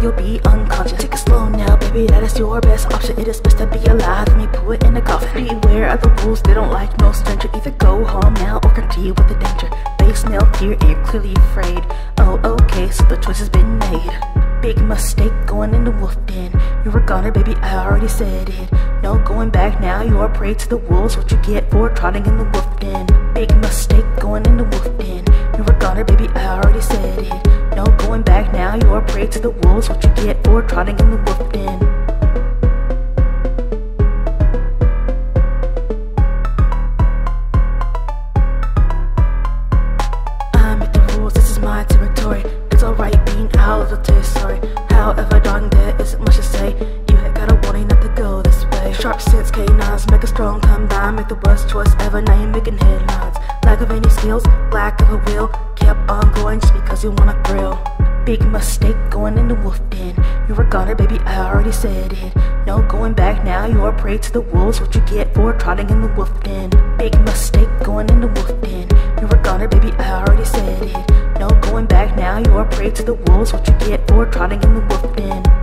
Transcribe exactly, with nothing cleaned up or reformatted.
you'll be unconscious. Take it slow now, baby, that is your best option. It is best to be alive, let me put it in a coffin. Beware of the wolves, they don't like no stranger. Either go home now or continue with the danger. They smell fear and you're clearly afraid. Oh, okay, so the choice has been made. Big mistake going in the wolf den. You're a goner, baby, I already said it. No going back now, you're a prey to the wolves. What you get for trotting in the wolf den. Big mistake going in the wolf den. You're a goner, baby, I already said it. No going back now, you're a prey to the wolves. What you get for trotting in the wolf den. I make the rules, this is my territory. It's alright being out of the territory. However, darling, there isn't much to say. You had got a warning not to go this way. Sharp sense canines make a strong combine. Make the worst choice ever, now you're making headlines. Lack of any skills, lack of a will. Kept on going just because you wanna thrill. Big mistake going in the wolf den. You're a goner, baby, I already said it. No going back now, you're a prey to the wolves. What you get for trotting in the wolf den. Big mistake going in the wolf den. You're a goner, baby, I already said it. No going back now, you're a prey to the wolves. What you get for trotting in the wolf den.